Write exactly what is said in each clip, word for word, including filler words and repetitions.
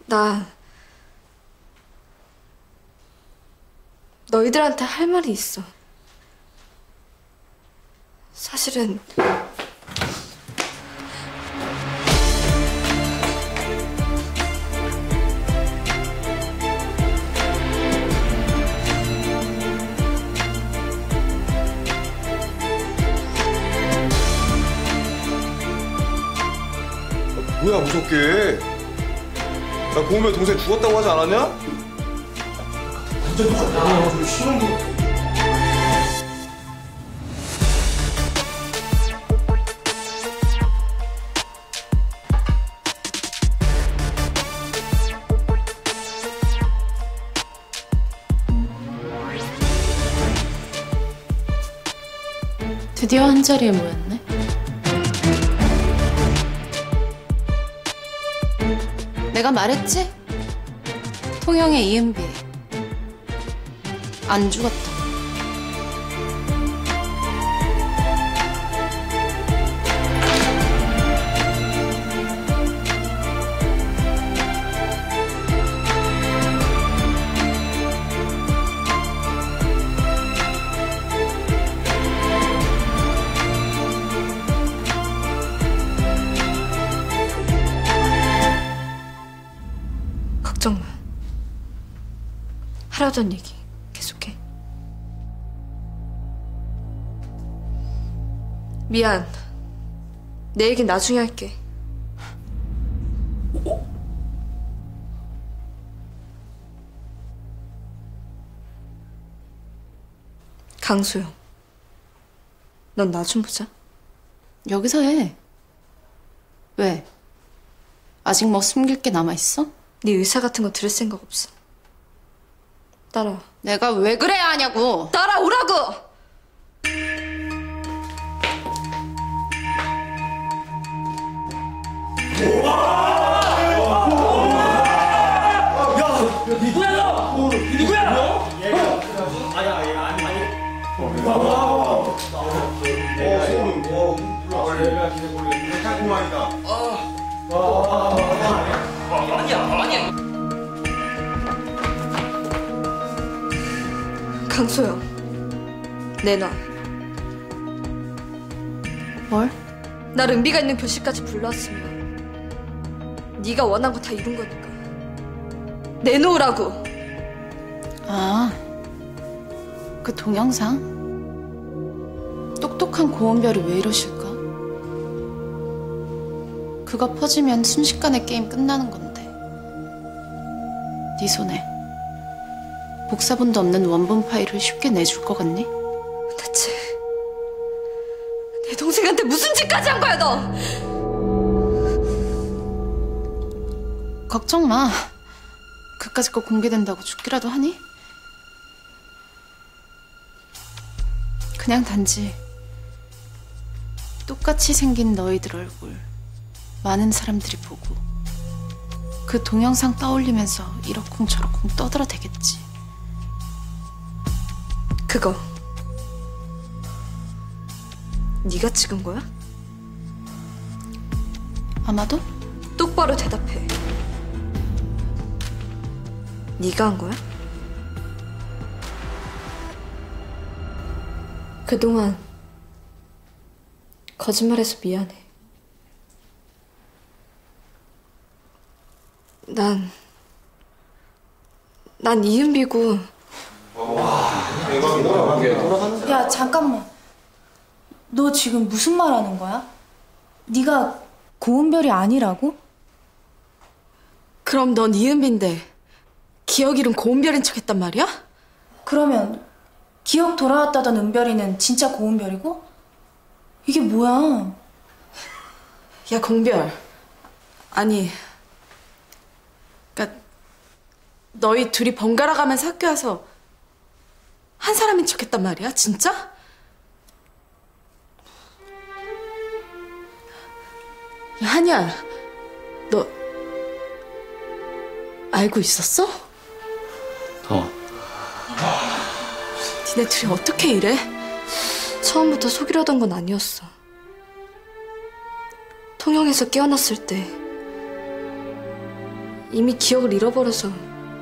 나 너희들한테 할 말이 있어. 사실은 뭐야 무섭게? 나 고우면 동생 죽었다고 하지 않았냐? 완전 죽었다. 좀 쉬운 거. 드디어 한 자리에 모였네. 내가 말했지? 통영의 이은비 안 죽었다. 걱정 마. 하려던 얘기 계속해. 미안. 내 얘긴 나중에 할게. 강소영. 넌 나 좀 보자. 여기서 해. 왜? 아직 뭐 숨길 게 남아있어? 네 의사 같은 거 들을 생각 없어. 따라와. 내가 왜 그래야 하냐고! 따라오라고! 누구야 너? 누구야? 아야 아야 아니 아니. 어 소름. 어 내가 기대 모르겠네. 깔끔하다. 아니야 아니야. 강소영. 내놔. 뭘? 날 은비가 있는 교실까지 불러왔으면 네가 원한 거 다 이룬 거니까. 내놓으라고. 아, 그 동영상? 똑똑한 고은별이 왜 이러실까? 그거 퍼지면 순식간에 게임 끝나는 건데. 네 손에 복사본도 없는 원본 파일을 쉽게 내줄 것 같니? 대체 내 동생한테 무슨 짓까지 한 거야 너? 걱정 마. 그까짓 거 공개된다고 죽기라도 하니? 그냥 단지 똑같이 생긴 너희들 얼굴 많은 사람들이 보고 그 동영상 떠올리면서 이러쿵저러쿵 떠들어대겠지. 그거 네가 찍은 거야? 아마도? 똑바로 대답해. 네가 한 거야? 그동안 거짓말해서 미안해. 난, 난 이은비고. 야, 잠깐만. 너 지금 무슨 말 하는 거야? 네가 고은별이 아니라고? 그럼 넌 이은비인데 기억 잃은 고은별인 척 했단 말이야? 그러면 기억 돌아왔다던 은별이는 진짜 고은별이고? 이게 뭐야? 야, 공별. 아니, 그니까 너희 둘이 번갈아 가면서 학교 와서 한 사람인 척 했단 말이야? 진짜? 야, 한이야. 너 알고 있었어? 어. 니네 둘이 어떻게 이래? 처음부터 속이려던 건 아니었어. 통영에서 깨어났을 때 이미 기억을 잃어버려서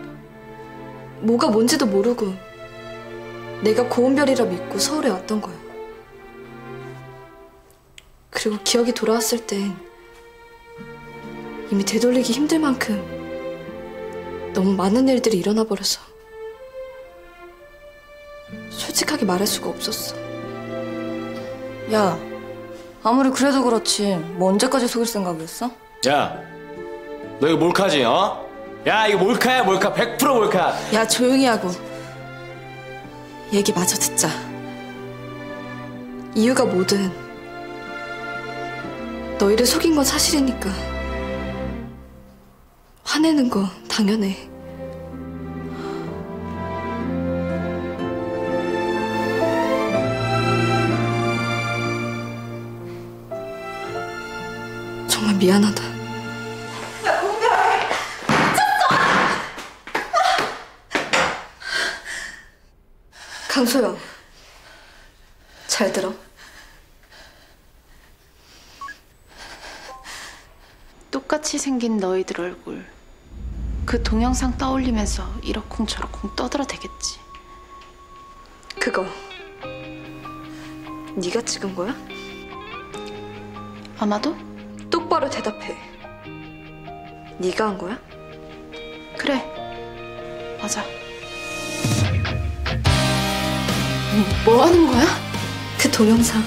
뭐가 뭔지도 모르고 내가 고은별이라 믿고 서울에 왔던 거야. 그리고 기억이 돌아왔을 땐 이미 되돌리기 힘들 만큼 너무 많은 일들이 일어나 버려서 솔직하게 말할 수가 없었어. 야, 아무리 그래도 그렇지 뭐 언제까지 속일 생각이었어? 야, 너 이거 몰카지, 어? 야, 이거 몰카야, 몰카. 백 퍼센트 몰카. 야, 조용히 하고 얘기 마저 듣자. 이유가 뭐든 너희를 속인 건 사실이니까 화내는 거 당연해. 정말 미안하다. 야, 공별! 미쳤어! 강소영, 잘 들어. 똑같이 생긴 너희들 얼굴 그 동영상 떠올리면서 이러쿵저러쿵 떠들어대겠지. 그거 네가 찍은 거야? 아마도? 똑바로 대답해. 네가 한 거야? 그래, 맞아. 뭐 하는 거야? 그 동영상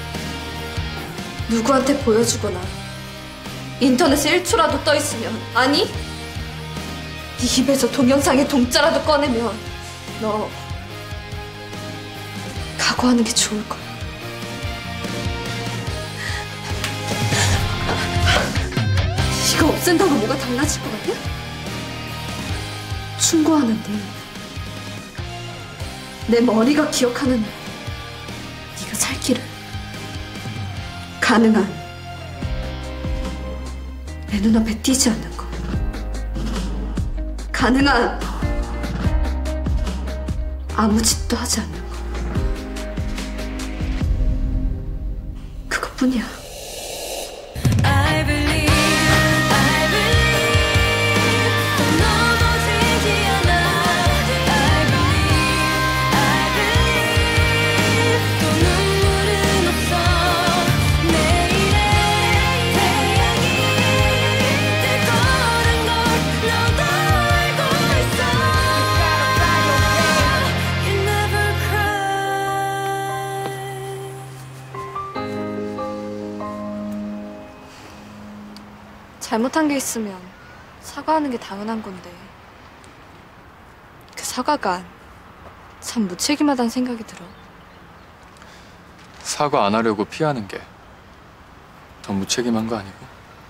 누구한테 보여주거나 인터넷에 일 초라도 떠 있으면, 아니 네 입에서 동영상의 동자라도 꺼내면 너 각오하는 게 좋을 거야. 이거 없앤다고 뭐가 달라질 것 같아? 충고하는데 내 머리가 기억하는 네가 살 길을 가능한 내 눈앞에 띄지 않는 거, 가능한 아무 짓도 하지 않는 거, 그것뿐이야. I believe, I believe 또 넘어지지 않아. I believe, I believe 또 눈물은 없어. 내일의 태양이 뜰 거란 걸 너도 알고 있어. You never cry. 잘못한 게 있으면 사과하는 게 당연한 건데 그 사과가 참 무책임하다는 생각이 들어. 사과 안 하려고 피하는 게 더 무책임한 거 아니고?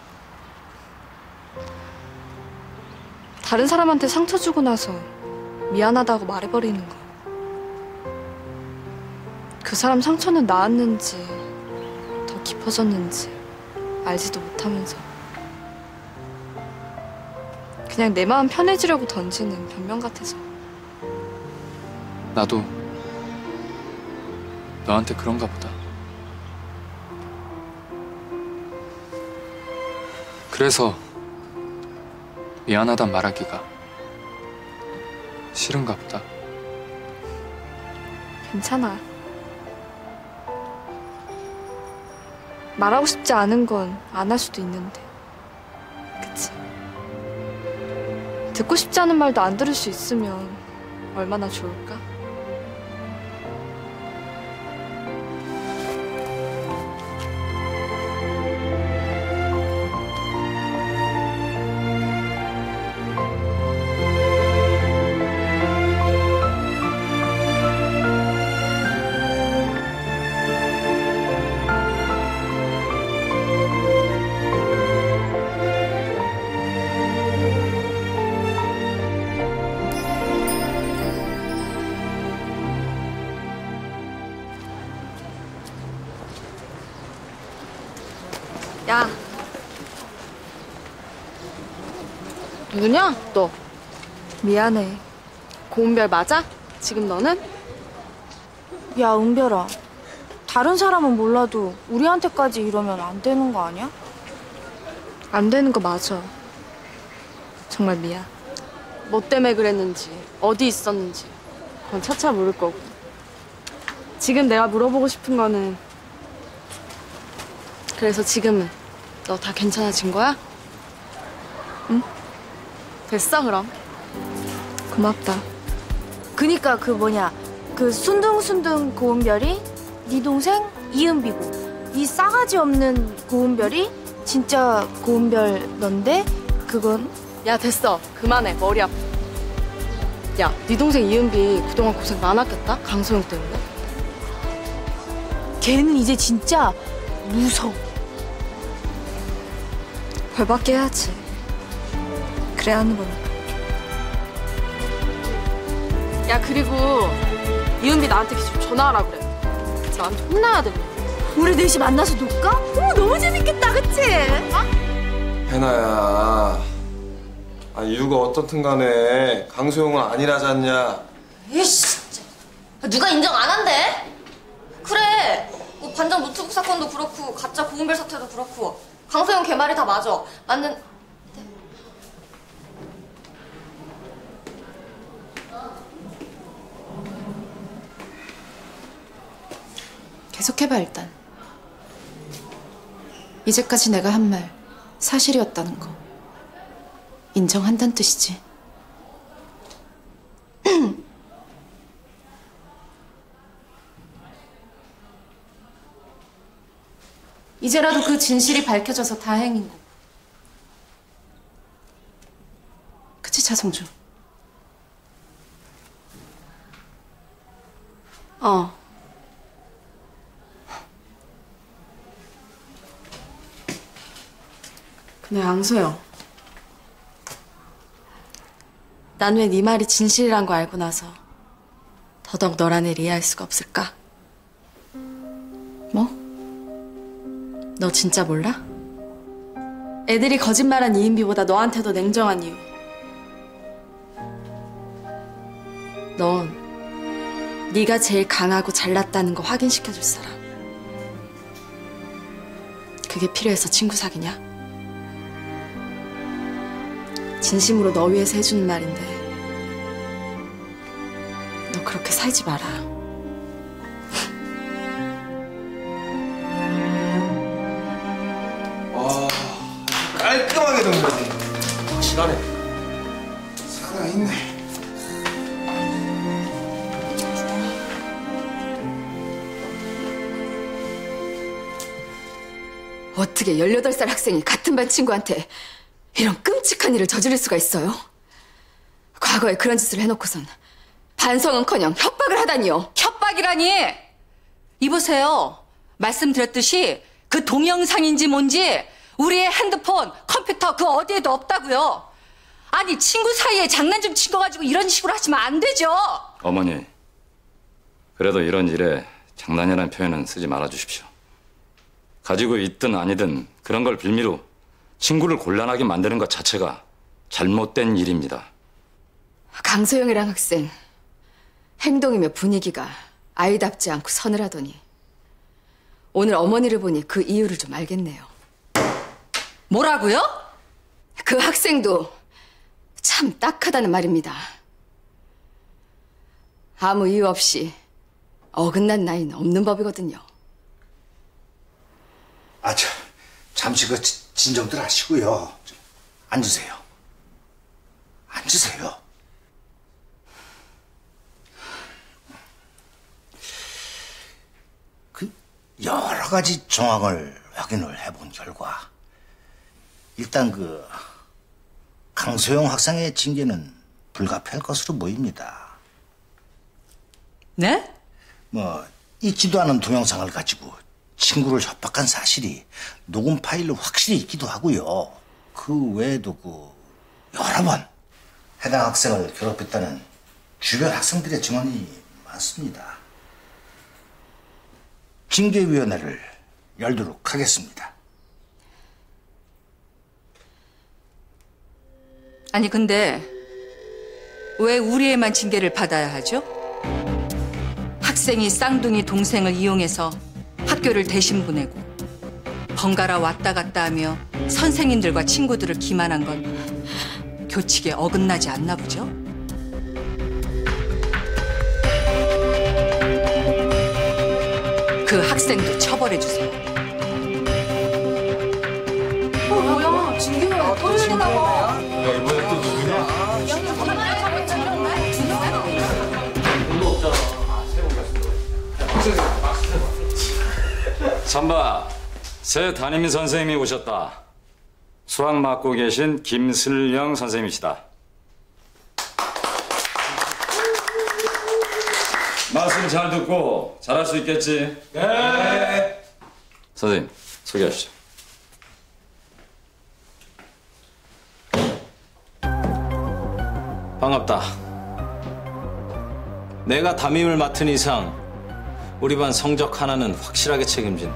다른 사람한테 상처 주고 나서 미안하다고 말해버리는 거, 그 사람 상처는 나았는지 더 깊어졌는지 알지도 못하면서 그냥 내 마음 편해지려고 던지는 변명 같아서. 나도 너한테 그런가 보다. 그래서 미안하단 말하기가 싫은가 보다. 괜찮아. 말하고 싶지 않은 건 안 할 수도 있는데, 그치? 듣고 싶지 않은 말도 안 들을 수 있으면 얼마나 좋을까? 야, 누구냐, 너? 미안해. 고은별 맞아? 지금 너는? 야, 은별아. 다른 사람은 몰라도 우리한테까지 이러면 안 되는 거 아니야? 안 되는 거 맞아. 정말 미안. 뭐 때문에 그랬는지, 어디 있었는지 그건 차차 물을 거고. 지금 내가 물어보고 싶은 거는, 그래서 지금은 너 다 괜찮아진 거야? 응? 됐어 그럼. 고맙다. 그니까 그 뭐냐, 그 순둥순둥 고은별이 네 동생 이은비고, 이 싸가지 없는 고은별이 진짜 고은별 넌데 그건. 야 됐어, 그만해. 머리 아파. 야, 네 동생 이은비 그동안 고생 많았겠다, 강소영 때문에. 걔는 이제 진짜 무서워. 벌받게 해야지. 그래야 하는 거니까. 야, 그리고 이은비 나한테 계속 전화하라 그래. 나한테 혼나야 돼. 우리 넷이 만나서 놀까? 어머, 너무 재밌겠다, 그치? 어? 해나야. 아, 이유가 어떻든 간에 강소영은 아니라지 않냐. 이씨, 진짜. 누가 인정 안 한대? 그래, 뭐 반장 노트북 사건도 그렇고 가짜 고은별 사태도 그렇고 강소영 걔 말이 다 맞아. 맞는... 계속해봐 일단. 이제까지 내가 한 말 사실이었다는 거 인정한다는 뜻이지. 이제라도 그 진실이 밝혀져서 다행인 거고. 그치 차성주? 어. 근데 양소영, 난 왜 네 말이 진실이란 거 알고 나서 더더욱 너란 애를 이해할 수가 없을까? 뭐? 너 진짜 몰라? 애들이 거짓말한 이은비보다 너한테 더 냉정한 이유. 넌 네가 제일 강하고 잘났다는 거 확인시켜줄 사람. 그게 필요해서 친구 사귀냐? 진심으로 너 위해서 해주는 말인데 너 그렇게 살지 마라. 와, 깔끔하게 정리하네. 확실하네. 살아있네. 어떻게 열여덟 살 학생이 같은 반 친구한테 이런 끔찍한 일을 저지를 수가 있어요? 과거에 그런 짓을 해놓고선 반성은커녕 협박을 하다니요. 협박이라니! 이보세요. 말씀드렸듯이 그 동영상인지 뭔지 우리의 핸드폰, 컴퓨터 그 어디에도 없다고요. 아니 친구 사이에 장난 좀 친 거 가지고 이런 식으로 하시면 안 되죠. 어머니, 그래도 이런 일에 장난이라는 표현은 쓰지 말아주십시오. 가지고 있든 아니든 그런 걸 빌미로 친구를 곤란하게 만드는 것 자체가 잘못된 일입니다. 강소영이랑 학생 행동이며 분위기가 아이답지 않고 서늘하더니 오늘 어머니를 보니 그 이유를 좀 알겠네요. 뭐라고요? 그 학생도 참 딱하다는 말입니다. 아무 이유 없이 어긋난 나이는 없는 법이거든요. 아, 저, 잠시 그 지- 진정들 하시고요. 좀 앉으세요. 앉으세요. 그 여러 가지 정황을 확인을 해본 결과 일단 그 강소영 학생의 징계는 불가피할 것으로 보입니다. 네? 뭐 있지도 않은 동영상을 가지고 친구를 협박한 사실이 녹음 파일로 확실히 있기도 하고요. 그 외에도 그 여러 번 해당 학생을 괴롭혔다는 주변 학생들의 증언이 많습니다. 징계위원회를 열도록 하겠습니다. 아니 근데 왜 우리 애만 징계를 받아야 하죠? 학생이 쌍둥이 동생을 이용해서 학교를 대신 보내고 번갈아 왔다 갔다 하며 선생님들과 친구들을 기만한 건 교칙에 어긋나지 않나 보죠? 그 학생도 처벌해 주세요. 어, 뭐야? 진규야, 토요일에 나와. 야, 이번에 또 누구냐? 삼바, 새 담임 선생님이 오셨다. 수학 맡고 계신 김슬영 선생님이시다. 말씀 잘 듣고 잘할 수 있겠지? 네. 선생님, 소개하시죠. 반갑다. 내가 담임을 맡은 이상 우리 반 성적 하나는 확실하게 책임진다.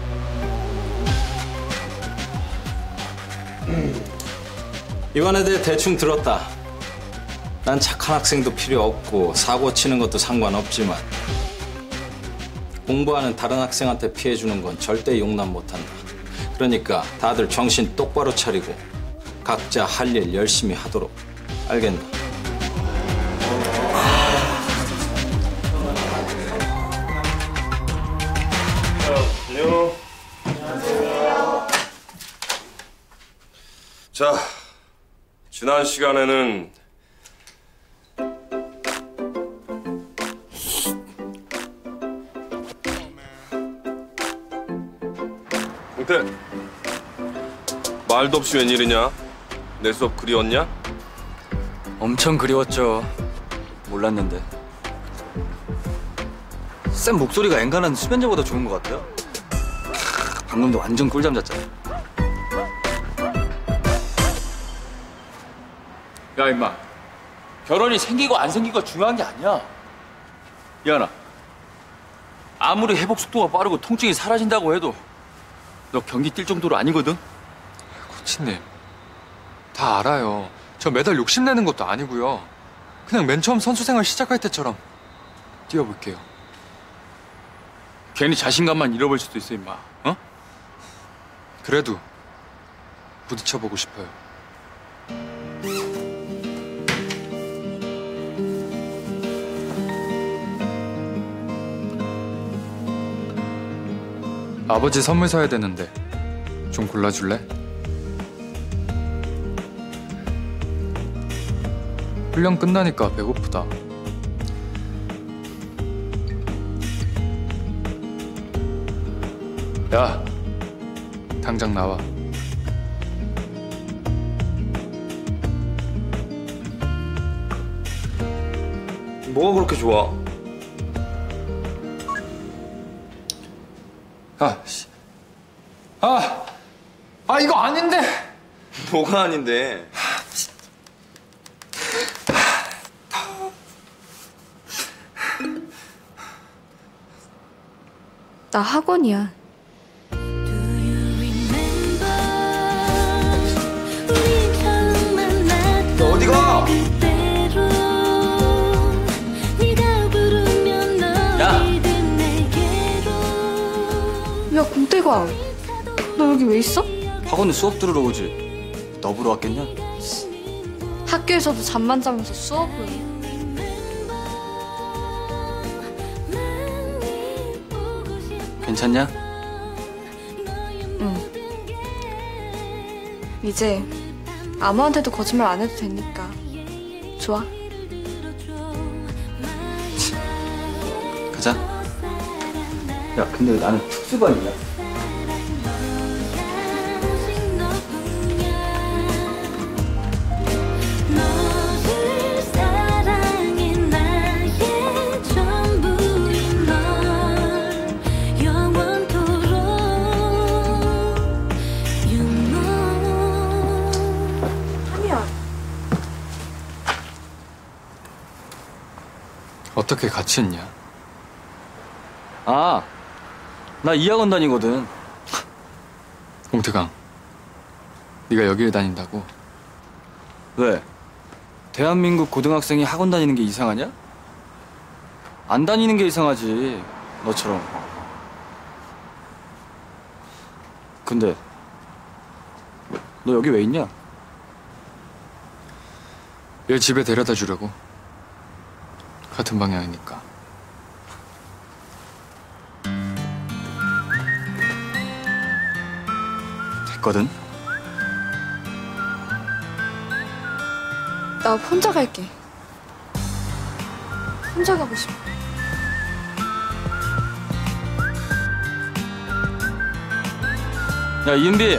이반에 대해 대충 들었다. 난 착한 학생도 필요 없고 사고 치는 것도 상관없지만 공부하는 다른 학생한테 피해 주는 건 절대 용납 못한다. 그러니까 다들 정신 똑바로 차리고 각자 할 일 열심히 하도록. 알겠나? 안녕. 안녕하세요. 자, 지난 시간에는 공태, 말도 없이 웬일이냐? 내 수업 그리웠냐? 엄청 그리웠죠. 몰랐는데. 쌤 목소리가 엔간한 수면제보다 좋은 것 같아요. 방금도 완전 꿀잠 잤잖아. 야 임마, 결혼이 생기고 안 생기고가 중요한 게 아니야. 이하나, 아무리 회복 속도가 빠르고 통증이 사라진다고 해도 너 경기 뛸 정도로 아니거든? 코치님, 다 알아요. 저 매달 욕심내는 것도 아니고요. 그냥 맨 처음 선수생활 시작할 때처럼 뛰어볼게요. 괜히 자신감만 잃어버릴 수도 있어 임마. 어? 그래도 부딪혀보고 싶어요. 아버지 선물 사야 되는데 좀 골라줄래? 훈련 끝나니까 배고프다. 야, 당장 나와. 뭐가 그렇게 좋아? 아, 씨. 아, 아 이거 아닌데. 뭐가 아닌데? 나 학원이야. 너 어디 가? 야! 야, 공태광. 너 여기 왜 있어? 학원에 수업 들으러 오지. 너 보러 왔겠냐? 학교에서도 잠만 자면서 수업을. 괜찮냐? 응. 이제 아무한테도 거짓말 안 해도 되니까 좋아. 가자. 야, 근데 나는 특수반이야. 어떻게 같이 있냐? 아, 나 이 학원 다니거든. 공태강, 네가 여기를 다닌다고? 왜? 대한민국 고등학생이 학원 다니는 게 이상하냐? 안 다니는 게 이상하지, 너처럼. 근데 너 여기 왜 있냐? 얘 집에 데려다 주려고. 같은 방향이니까. 됐거든? 나 혼자 갈게. 혼자 가고 싶어. 야, 이은비.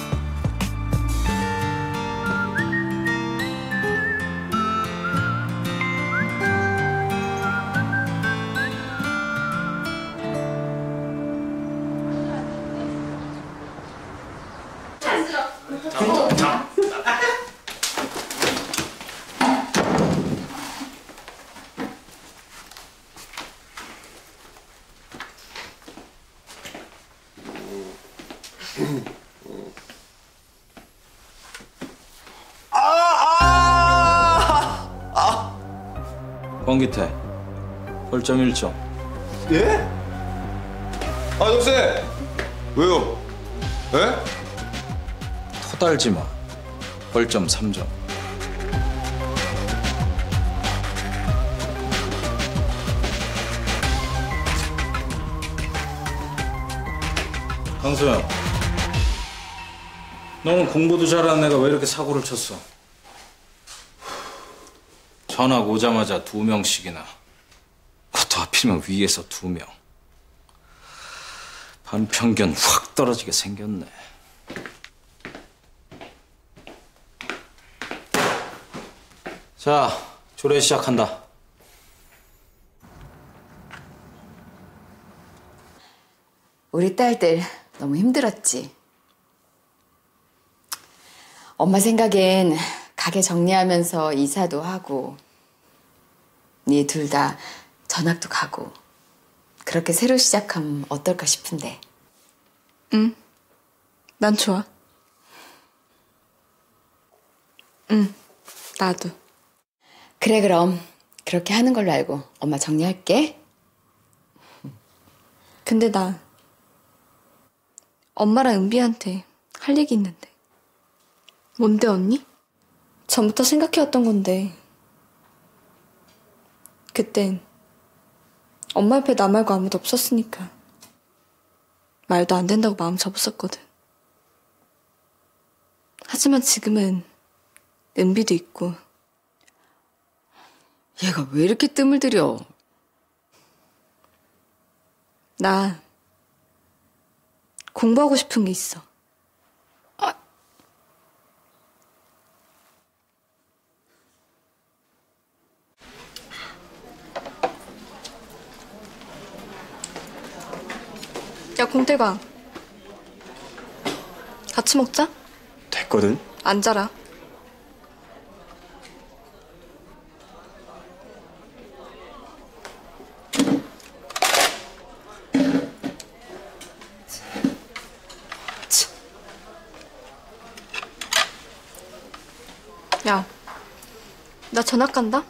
권기태, 벌점 일 점. 예? 아, 동생! 왜요? 예? 토달지 마. 벌점 삼 점. 강소영, 너는 공부도 잘하는 애가 왜 이렇게 사고를 쳤어? 전학 오자마자 두 명씩이나. 그것도 하필이면 위에서 두 명. 반평균 확 떨어지게 생겼네. 자, 조례 시작한다. 우리 딸들 너무 힘들었지? 엄마 생각엔 가게 정리하면서 이사도 하고 니 둘 다 전학도 가고 그렇게 새로 시작하면 어떨까 싶은데. 응, 난 좋아. 응, 나도. 그래, 그럼 그렇게 하는 걸로 알고 엄마 정리할게. 근데 나 엄마랑 은비한테 할 얘기 있는데. 뭔데, 언니? 전부터 생각해왔던 건데 그땐 엄마 옆에 나 말고 아무도 없었으니까 말도 안 된다고 마음 접었었거든. 하지만 지금은 은비도 있고. 얘가 왜 이렇게 뜸을 들여? 나 공부하고 싶은 게 있어. 아. 야, 공태가. 같이 먹자. 됐거든? 앉아라. 야, 나 전학 간다?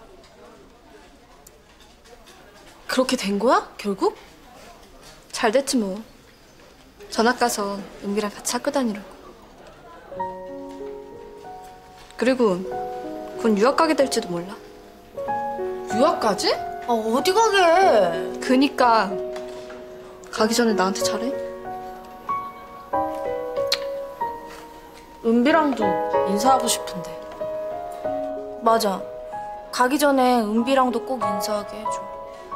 그렇게 된 거야? 결국? 잘 됐지 뭐. 전학 가서 은비랑 같이 학교 다니려고. 그리고 곧 유학 가게 될지도 몰라. 유학까지? 아, 어디 가게? 그니까 가기 전에 나한테 잘해. 은비랑도 인사하고 싶은데. 맞아. 가기 전에 은비랑도 꼭 인사하게 해줘.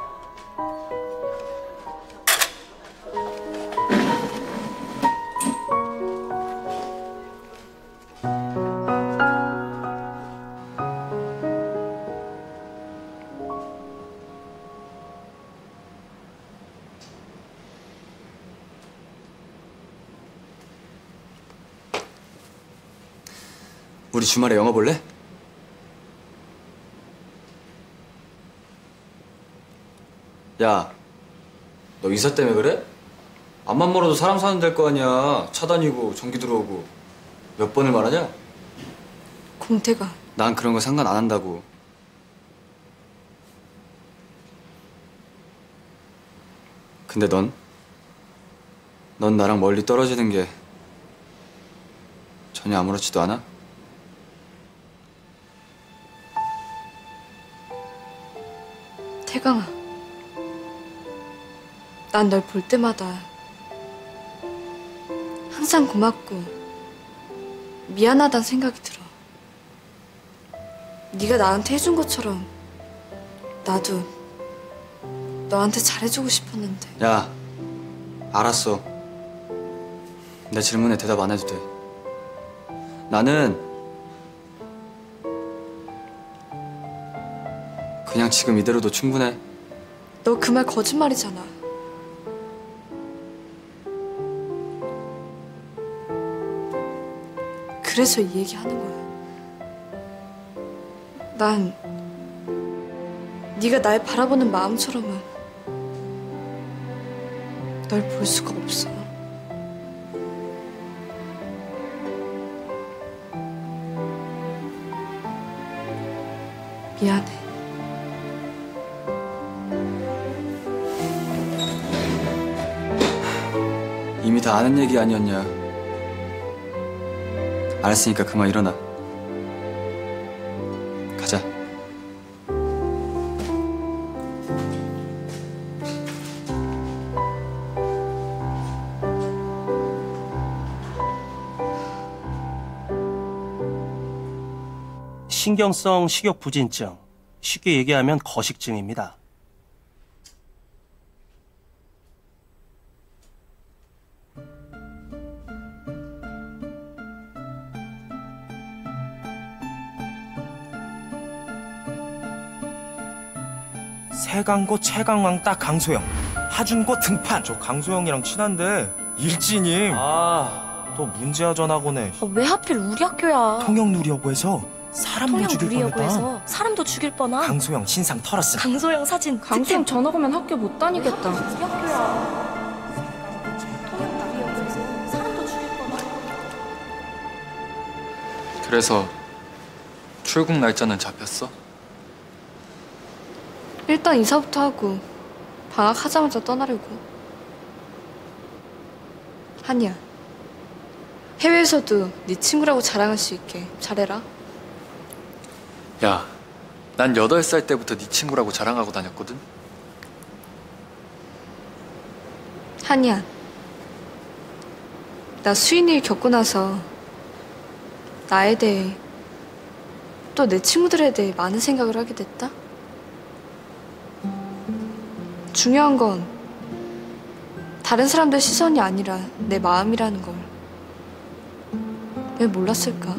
우리 주말에 영화 볼래? 야, 너 이사 때문에 그래? 앞만 멀어도 사람 사는 될 거 아니야. 차 다니고 전기 들어오고. 몇 번을 말하냐? 공태가. 난 그런 거 상관 안 한다고. 근데 넌? 넌 나랑 멀리 떨어지는 게 전혀 아무렇지도 않아? 태강아, 난 널 볼 때마다 항상 고맙고 미안하다는 생각이 들어. 네가 나한테 해준 것처럼 나도 너한테 잘해주고 싶었는데. 야, 알았어. 내 질문에 대답 안 해도 돼. 나는 그냥 지금 이대로도 충분해. 너 그 말 거짓말이잖아. 그래서 이 얘기 하는 거야. 난 네가 날 바라보는 마음처럼은 널 볼 수가 없어. 미안해. 이미 다 아는 얘기 아니었냐. 알았으니까 그만 일어나. 가자. 신경성 식욕부진증, 쉽게 얘기하면 거식증입니다. 세강고 최강왕 딱 강소영, 하준고 등판. 저 강소영이랑 친한데 일진임. 아, 또 문제아 전학오네. 아, 왜 하필 우리 학교야? 통영 누리려고 해서 사람도 통영 죽일 누리려고 뻔했다. 해서 사람도 죽일 뻔한. 강소영 신상 털었음. 강소영 사진. 강소영 전학 오면 학교 못 다니겠다. 우리 학교야. 통영 누리려고 해서 사람도 죽일 뻔한. 그래서 출국 날짜는 잡혔어? 일단 이사부터 하고 방학하자마자 떠나려고. 한이야, 해외에서도 네 친구라고 자랑할 수 있게 잘해라. 야, 난 여덟 살 때부터 네 친구라고 자랑하고 다녔거든? 한이야, 나 수인 일 겪고 나서 나에 대해 또 내 친구들에 대해 많은 생각을 하게 됐다. 중요한 건 다른 사람들 시선이 아니라 내 마음이라는 걸 왜 몰랐을까?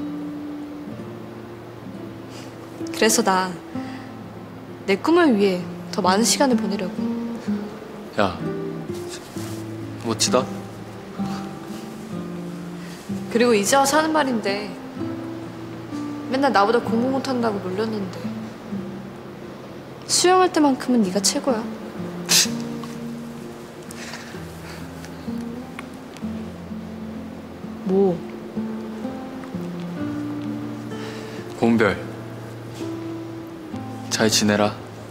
그래서 나 내 꿈을 위해 더 많은 시간을 보내려고. 야, 멋지다. 그리고 이제 와서 하는 말인데 맨날 나보다 공부 못한다고 놀렸는데 수영할 때만큼은 네가 최고야. 뭐? 고은별, 잘 지내라.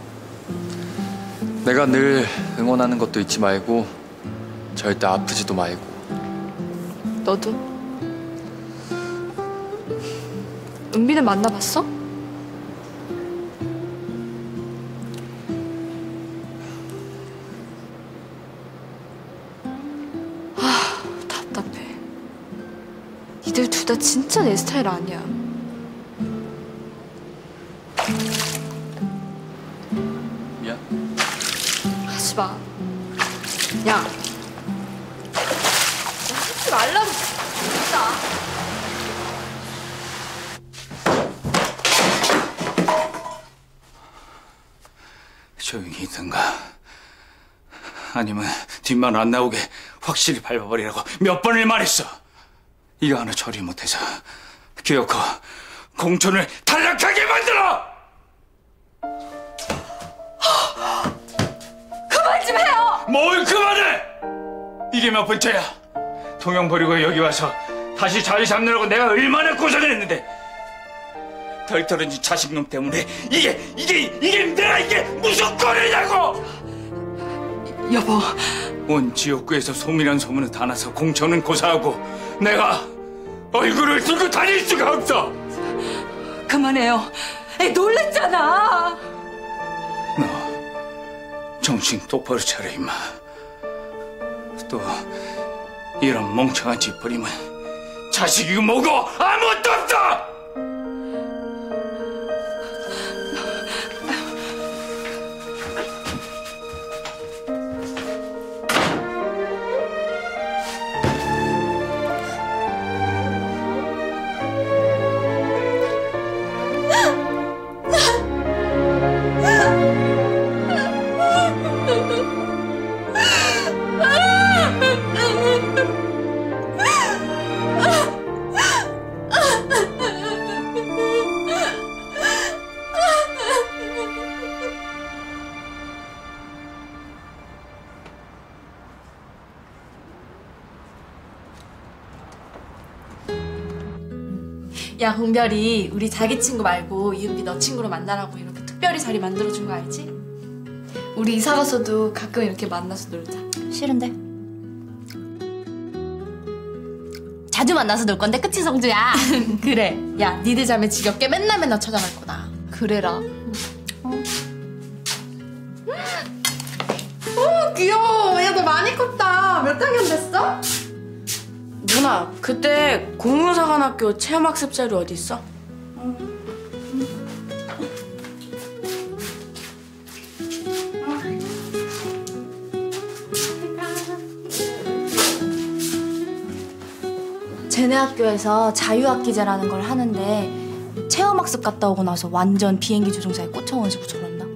내가 늘 응원하는 것도 잊지 말고 절대 아프지도 말고. 너도? 은비는 만나봤어? 아, 답답해. 니들 둘 다 진짜 내 스타일 아니야. 미안. 하지 마. 야. 너 하지 말라고. 진짜. 조용히 있든가 아니면 뒷만 안 나오게 확실히 밟아버리라고 몇 번을 말했어. 이거 하나 처리 못해서 기어코 공천을 탈락하게 만들어! 그만 좀 해요! 뭘 그만해! 이게 몇 번째야? 통영 버리고 여기 와서 다시 자리 잡느라고 내가 얼마나 고생을 했는데 덜 떨어진 자식놈 때문에 이게 이게 이게 내가 이게 무슨 꼴이냐고! 여보, 온 지역구에서 소문이란 소문은 다 나서 공천은 고사하고 내가 얼굴을 들고 다닐 수가 없어. 그만해요. 애 놀랬잖아. 너 정신 똑바로 차려 임마. 또 이런 멍청한 짓 버리면 자식이고 뭐고 아무것도 없어. 야, 공별이 우리 자기 친구 말고 이은비 너 친구로 만나라고 이렇게 특별히 자리 만들어준 거 알지? 우리 이사 가서도 가끔 이렇게 만나서 놀자. 싫은데? 자주 만나서 놀 건데 그치 성주야? 그래. 야, 니들 자매 지겹게 맨날 맨날 찾아갈 거다. 그래라. 오, 귀여워. 야, 너 많이 컸다. 몇 학년 됐어? 누나, 그때 공무사관학교 체험학습 자료 어디 있어? 쟤네 학교에서 자유학기제라는 걸 하는데 체험학습 갔다 오고 나서 완전 비행기 조종사에 꽂혀가지고 저런다.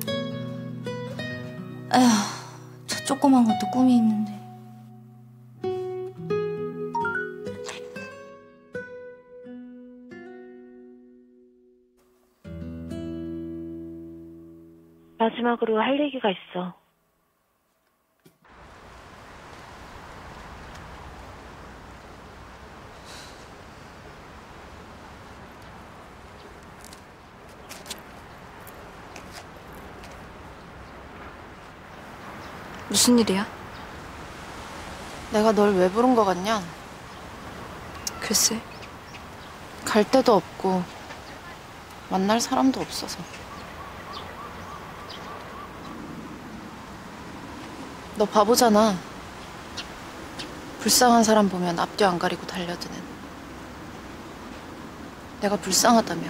에휴, 저 조그만 것도 꿈이 있는데. 마지막으로 할 얘기가 있어. 무슨 일이야? 내가 널 왜 부른 거 같냐? 글쎄. 갈 데도 없고 만날 사람도 없어서. 너 바보잖아. 불쌍한 사람 보면 앞뒤 안 가리고 달려드는. 내가 불쌍하다며.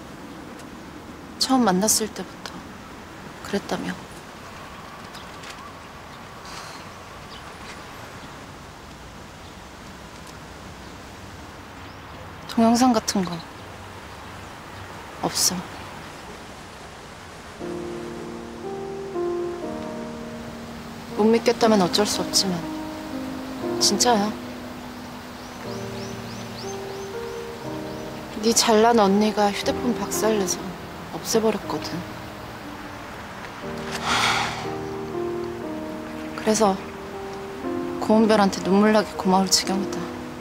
처음 만났을 때부터 그랬다며. 동영상 같은 거 없어. 못 믿겠다면 어쩔 수 없지만 진짜야. 네 잘난 언니가 휴대폰 박살내서 없애버렸거든. 그래서 고은별한테 눈물 나게 고마울 지경이다.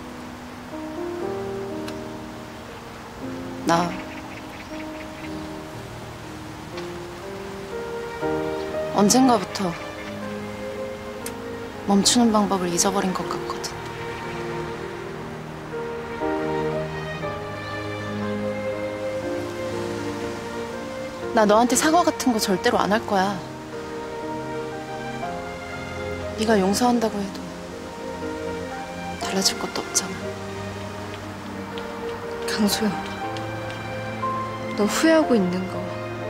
나 언젠가부터 멈추는 방법을 잊어버린 것 같거든. 나 너한테 사과 같은 거 절대로 안 할 거야. 네가 용서한다고 해도 달라질 것도 없잖아. 강소영, 너 후회하고 있는 거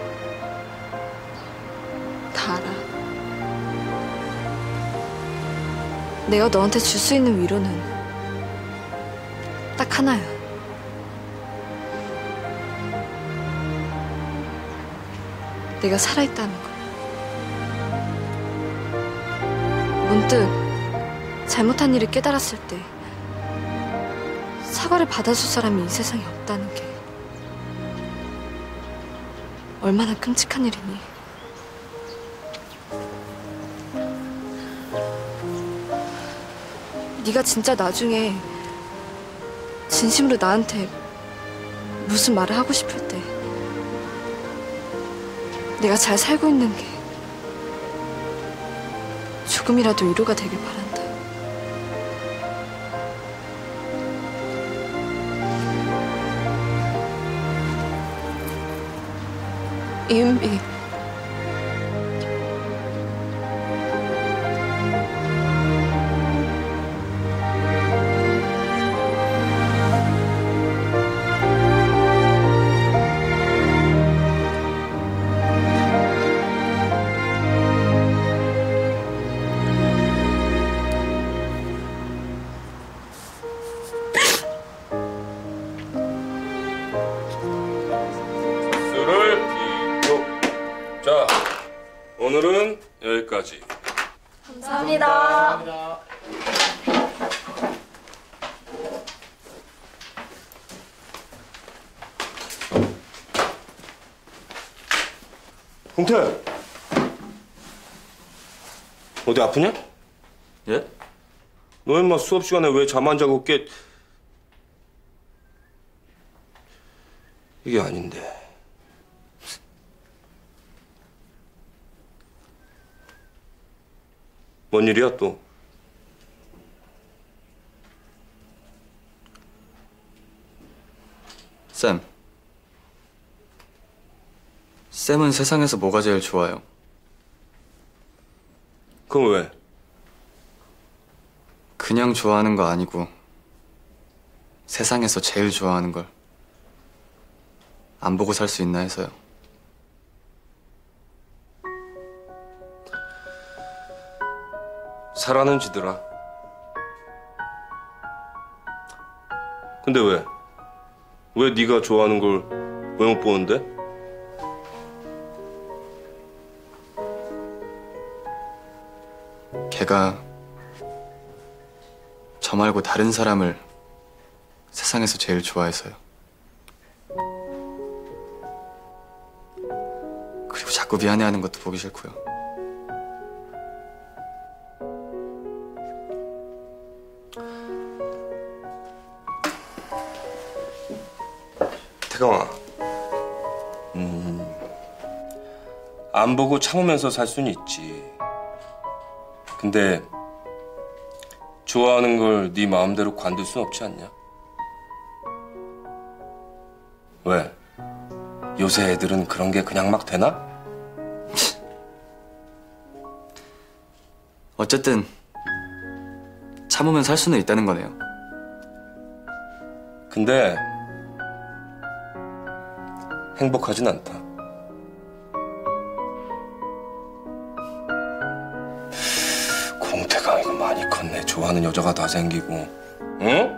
다 알아. 내가 너한테 줄 수 있는 위로는 딱 하나야. 내가 살아있다는 거. 문득 잘못한 일을 깨달았을 때 사과를 받아줄 사람이 이 세상에 없다는 게 얼마나 끔찍한 일이니. 네가 진짜 나중에 진심으로 나한테 무슨 말을 하고 싶을 때 내가 잘 살고 있는 게 조금이라도 위로가 되길 바란다. 이은비, 오늘은 여기까지. 감사합니다. 공태! 어디 아프냐? 예? 너 인마 수업 시간에 왜 잠 안 자고 깨... 이게 아닌데... 뭔 일이야 또? 쌤. 쌤은 세상에서 뭐가 제일 좋아요? 그럼 왜? 그냥 좋아하는 거 아니고 세상에서 제일 좋아하는 걸 안 보고 살 수 있나 해서요. 사라는 지더라. 근데 왜? 왜 네가 좋아하는 걸 왜 못 보는데? 걔가 저 말고 다른 사람을 세상에서 제일 좋아해서요. 그리고 자꾸 미안해하는 것도 보기 싫고요. 태경아, 음, 안 보고 참으면서 살 수는 있지. 근데 좋아하는 걸 네 마음대로 관둘 순 없지 않냐? 왜? 요새 애들은 그런 게 그냥 막 되나? 어쨌든 참으면 살 수는 있다는 거네요. 근데 행복하진 않다. 공태가 이거 많이 컸네. 좋아하는 여자가 다 생기고. 응?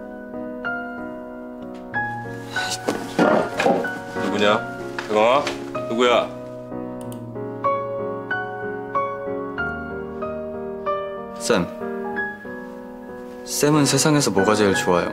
누구냐? 태광아? 누구야? 쌤. 쌤은 세상에서 뭐가 제일 좋아요?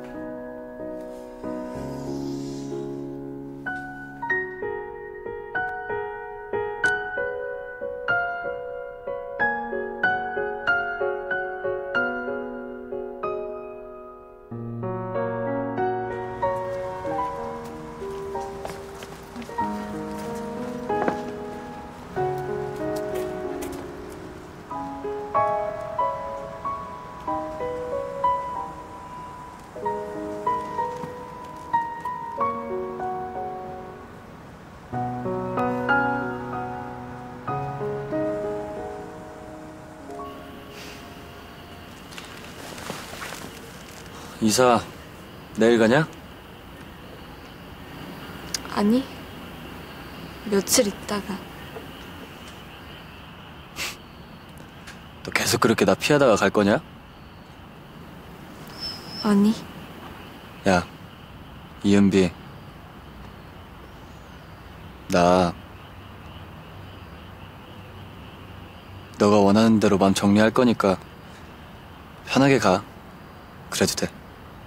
이사 내일 가냐? 아니, 며칠 있다가. 너 계속 그렇게 나 피하다가 갈 거냐? 아니, 야, 이은비. 나 너가 원하는 대로 마음 정리할 거니까 편하게 가. 그래도 돼.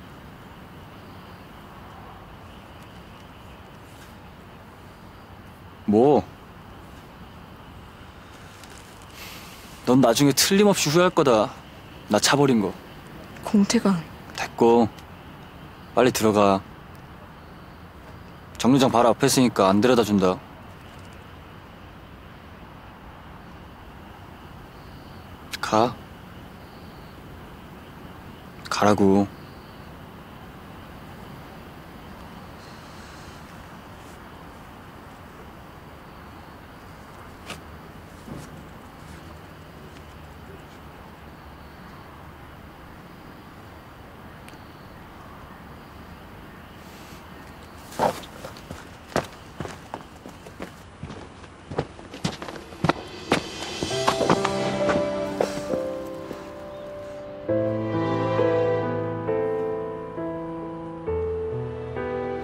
뭐? 넌 나중에 틀림없이 후회할 거다. 나 차버린 거. 공태가. 됐고 빨리 들어가. 정류장 바로 앞에 있으니까 안 데려다 준다. 가. 가라고.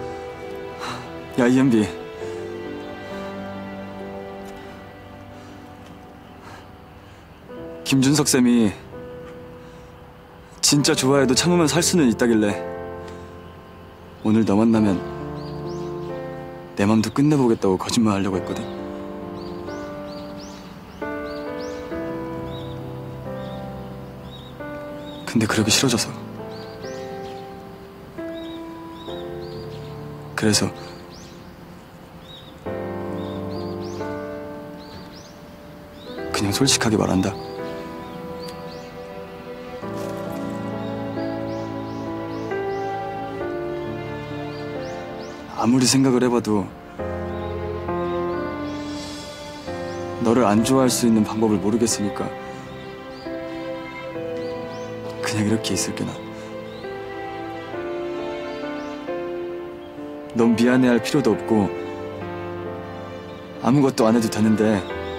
야, 이은비. 김준석 쌤이 진짜 좋아해도 참으면 살 수는 있다길래 오늘 너 만나면 내 맘도 끝내보겠다고 거짓말 하려고 했거든. 근데 그러기 싫어져서. 그래서 그냥 솔직하게 말한다. 아무리 생각을 해봐도 너를 안 좋아할 수 있는 방법을 모르겠으니까 그냥 이렇게 있을게. 나. 넌 미안해할 필요도 없고 아무것도 안 해도 되는데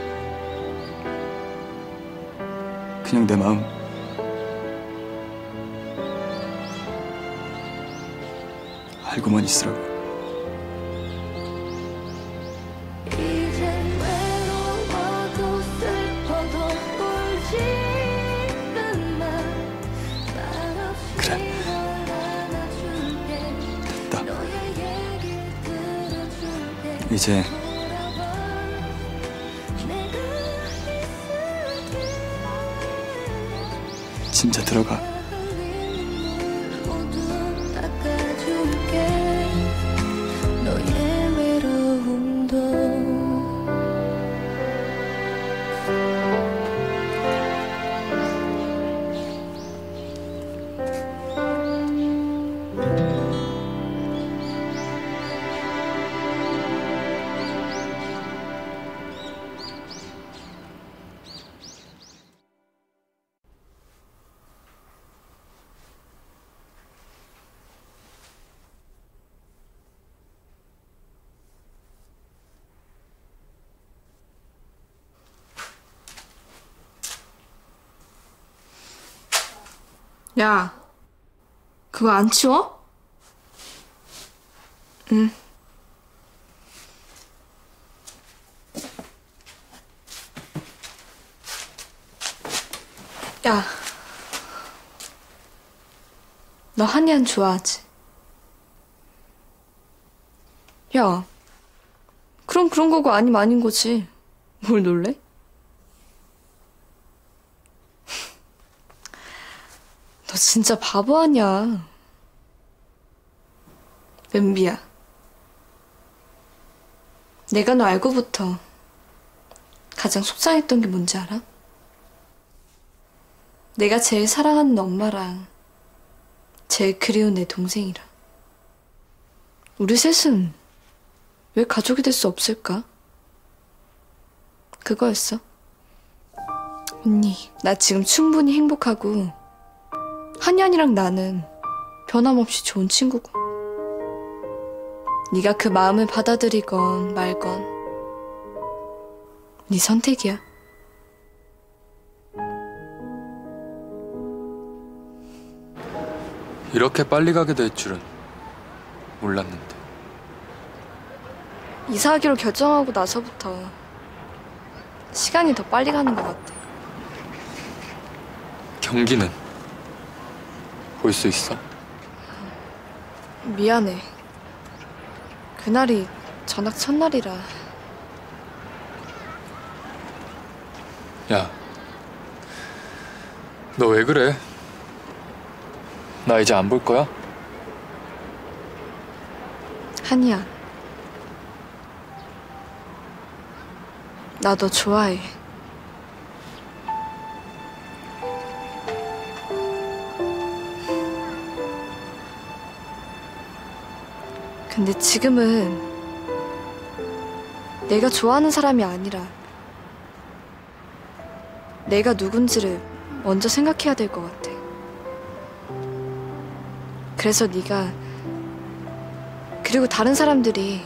그냥 내 마음 알고만 있으라고. 이젠 외로워도 슬퍼도 울지는 마. 말없이 널 안아줄게. 됐다. 너의 얘기 들어줄게. 이제 진짜 들어가. 모두 닦아줄게. 너의 외로움도. 야, 그거 안 치워? 응. 야, 너 한이안 좋아하지? 야, 그럼 그런 거고 아니면 아닌 거지. 뭘 놀래? 너 진짜 바보 아니야. 은비야. 내가 너 알고부터 가장 속상했던 게 뭔지 알아? 내가 제일 사랑하는 엄마랑 제일 그리운 내 동생이랑. 우리 셋은 왜 가족이 될 수 없을까? 그거였어. 언니, 나 지금 충분히 행복하고 한현이랑 나는 변함없이 좋은 친구고. 네가 그 마음을 받아들이건 말건 네 선택이야. 이렇게 빨리 가게 될 줄은 몰랐는데. 이사하기로 결정하고 나서부터 시간이 더 빨리 가는 것 같아. 경기는 볼 수 있어? 미안해. 그날이 전학 첫날이라. 야, 너 왜 그래? 나 이제 안 볼 거야? 한이야. 나 너 좋아해. 근데 지금은 내가 좋아하는 사람이 아니라 내가 누군지를 먼저 생각해야 될 것 같아. 그래서 네가 그리고 다른 사람들이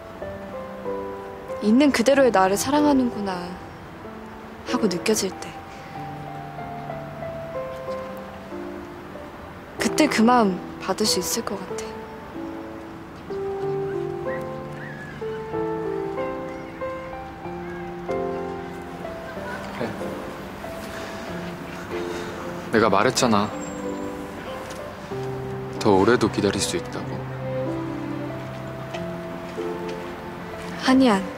있는 그대로의 나를 사랑하는구나 하고 느껴질 때 그때 그 마음 받을 수 있을 것 같아. 내가 말했잖아. 더 오래도 기다릴 수 있다고. 한이안,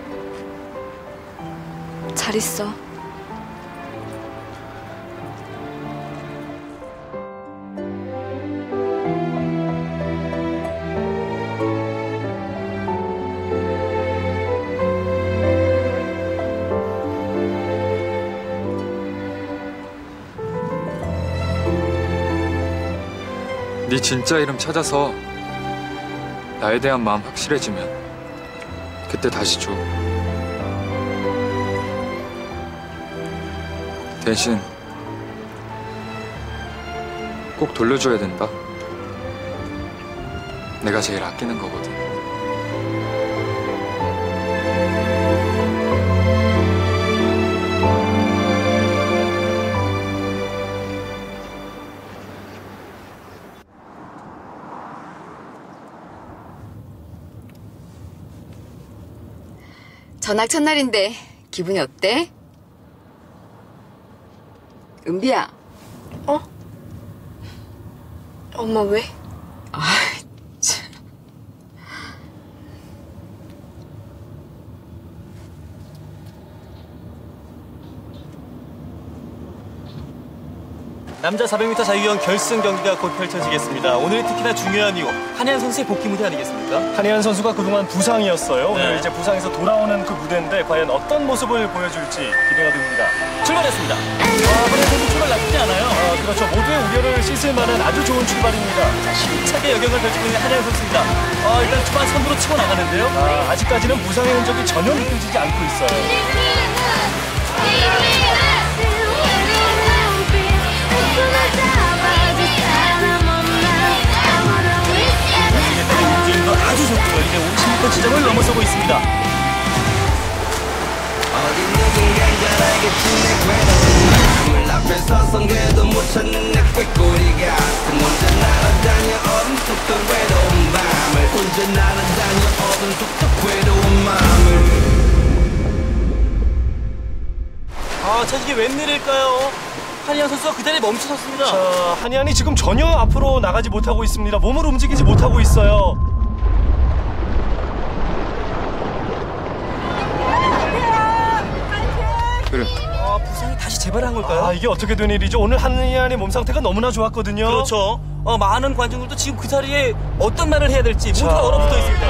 잘 있어. 네 진짜 이름 찾아서 나에 대한 마음 확실해지면 그때 다시 줘. 대신 꼭 돌려줘야 된다. 내가 제일 아끼는 거거든. 전학 첫날인데 기분이 어때? 은비야. 어? 엄마 왜? 아, 참. 남자 사백 미터 자유형 결승 경기가 곧 펼쳐지겠습니다. 오늘이 특히나 중요한 이유, 한희안 선수의 복귀 무대 아니겠습니까? 한희안 선수가 그동안 부상이었어요. 네. 오늘 이제 부상에서 돌아오는 그 무대인데 과연 어떤 모습을 보여줄지 기대가 됩니다. 출발했습니다. 아, 한희안 선수 출발 나쁘지 않아요. 아, 그렇죠. 모두의 우려를 씻을 만한 아주 좋은 출발입니다. 자, 힘차게 여경을 펼치고 있는 한희안 선수입니다. 아, 일단 초반 선두로 치고 나가는데요. 아, 아직까지는 부상의 흔적이 전혀 느껴지지 않고 있어요. 아주 좋고요. 이제 오십 미터 지점을 넘어서고 있습니다. 아, 자, 이게 웬일일까요? 한희안 선수가 그 자리에 멈춰섰습니다. 자, 한희안이 지금 전혀 앞으로 나가지 못하고 있습니다. 몸을 움직이지 못하고 있어요. 그래. 아, 부상이 다시 재발한 걸까요? 아, 이게 어떻게 된 일이죠? 오늘 한희안의 몸 상태가 너무나 좋았거든요. 그렇죠. 어, 많은 관중들도 지금 그 자리에 어떤 말을 해야 될지 모두가 얼어붙어 있습니다.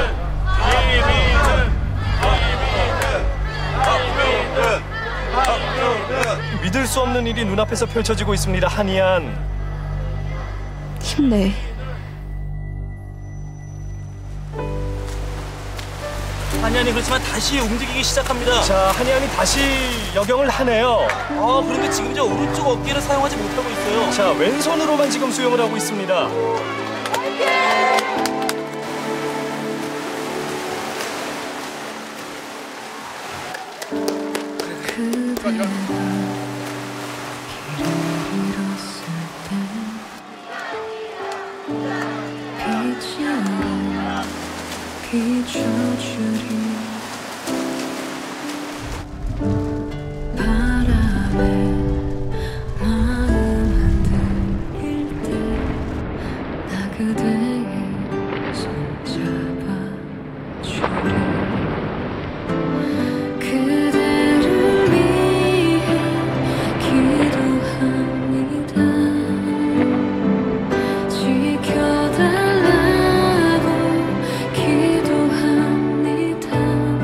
믿을 수 없는 일이 눈앞에서 펼쳐지고 있습니다. 한희안. 힘내. 한희안이 그렇지만 다시 움직이기 시작합니다. 자, 한희안이 다시 여경을 하네요. 아, 그런데 지금 저 오른쪽 어깨를 사용하지 못하고 있어요. 자, 왼손으로만 지금 수영을 하고 있습니다. 기도합니다.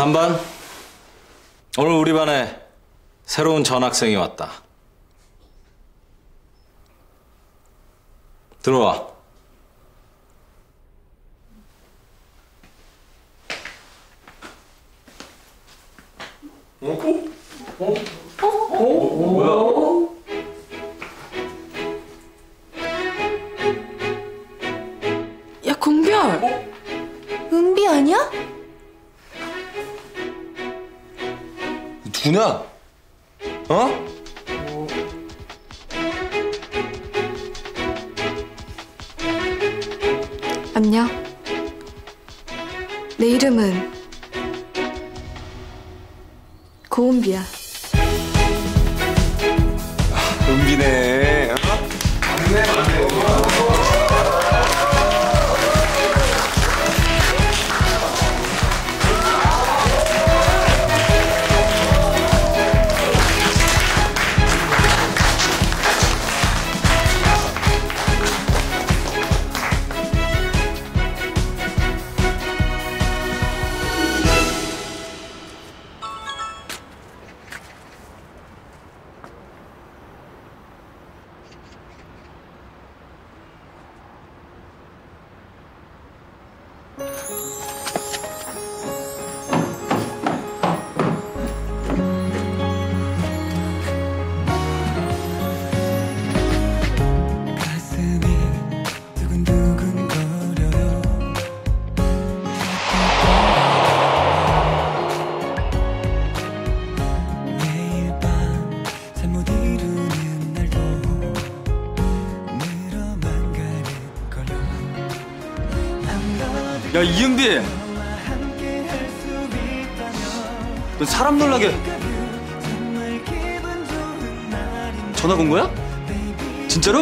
반반. 오늘 우리 반에 새로운 전학생이 왔다. 들어와. 어? 어? 어? 어? 뭐야? 야, 공별. 은비 아니야? 누구냐? 어? 안녕. 내 이름은 고은비야. 은비네. 어? 맞네, 맞네. 야, 이은비! 너 사람 놀라게 전화 건 거야? 진짜로?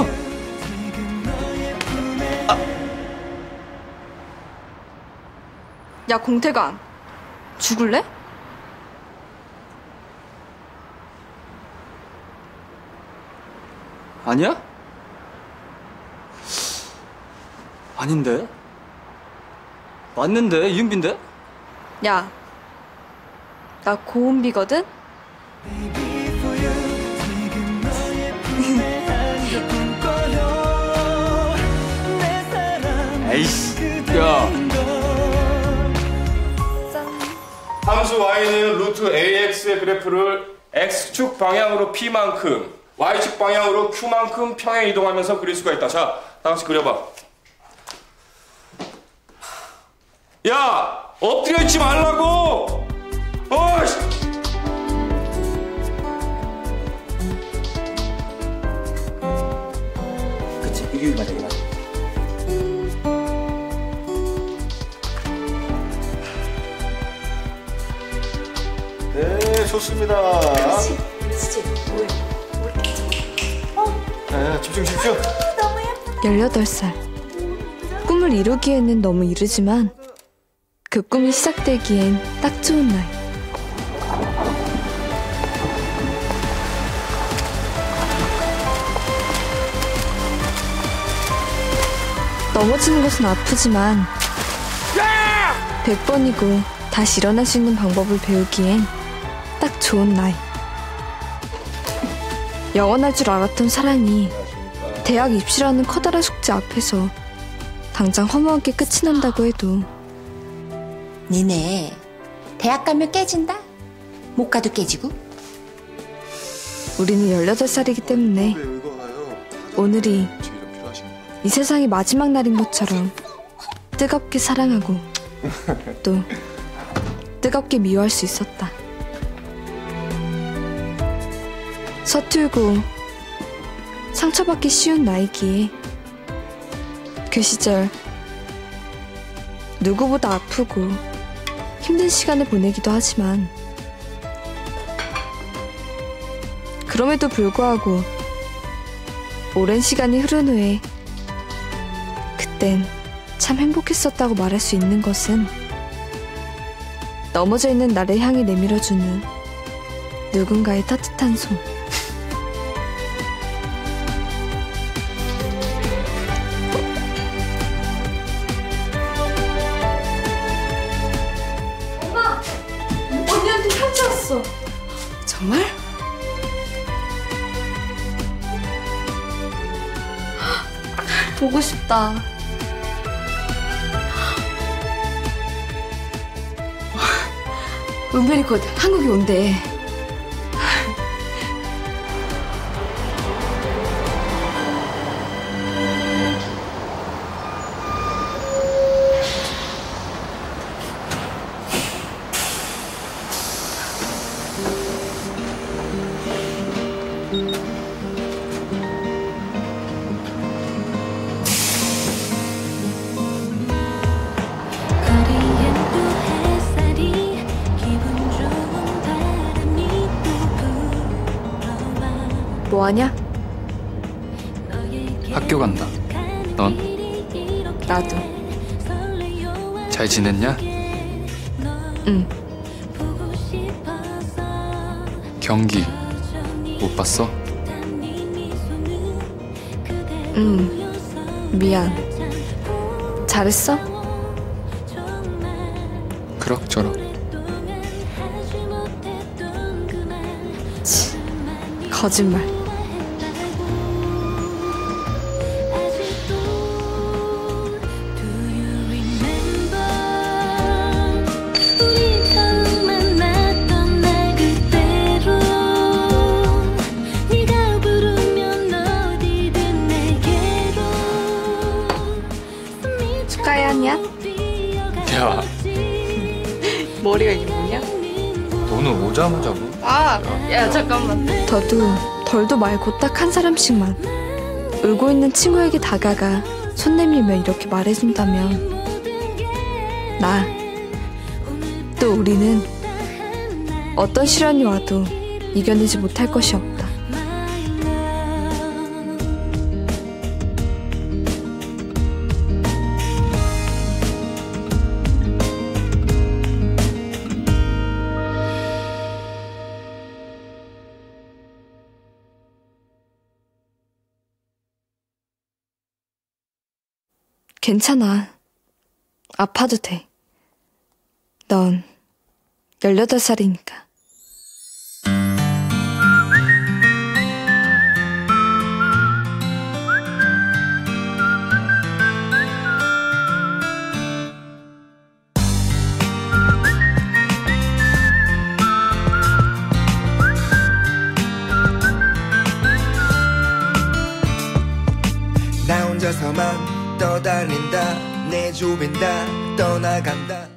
야, 공태강. 죽을래? 아니야? 아닌데? 맞는데? 이은비인데? 야, 나 고은비거든? 에이씨. 야. 함수 y는 루트 ax의 그래프를 x축 방향으로 p만큼, y축 방향으로 q만큼 평행 이동하면서 그릴 수가 있다. 자, 다 같이 그려봐. 야! 엎드려 있지 말라고! 어이씨! 그치, 이게 맞아, 이게 맞아. 네, 좋습니다. 그렇지, 그렇지. 뭐야? 네, 집중십시오. 열여덟 살. 꿈을 이루기에는 너무 이르지만 그 꿈이 시작되기엔 딱 좋은 나이. 넘어지는 것은 아프지만 백 번이고 다시 일어날 수 있는 방법을 배우기엔 딱 좋은 나이. 영원할 줄 알았던 사랑이 대학 입시라는 커다란 숙제 앞에서 당장 허무하게 끝이 난다고 해도 니네 대학 가면 깨진다? 못 가도 깨지고? 우리는 열여덟 살이기 때문에 오늘이 이 세상의 마지막 날인 것처럼 뜨겁게 사랑하고 또 뜨겁게 미워할 수 있었다. 서툴고 상처받기 쉬운 나이기에 그 시절 누구보다 아프고 힘든 시간을 보내기도 하지만 그럼에도 불구하고 오랜 시간이 흐른 후에 그땐 참 행복했었다고 말할 수 있는 것은 넘어져 있는 나를 향해 내밀어주는 누군가의 따뜻한 손. 엄마! 보고 싶다. 은별이 곧 한국에 온대. 뭐하냐? 학교 간다. 넌? 나도. 잘 지냈냐? 응. 경기 못 봤어? 응. 미안. 잘했어? 그럭저럭. 치, 거짓말. 축하해, 야, 머리가 이게 뭐냐? 너는 오자마자 뭐? 아, 야 잠깐만. 더도 덜도 말고 딱 한 사람씩만 울고 있는 친구에게 다가가 손 내밀며 이렇게 말해준다면 나 또 우리는 어떤 시련이 와도 이겨내지 못할 것이 없다. 괜찮아. 아파도 돼. 넌 열여덟 살이니까. 나 혼자서만 떠달린다 내 주변 다 떠나간다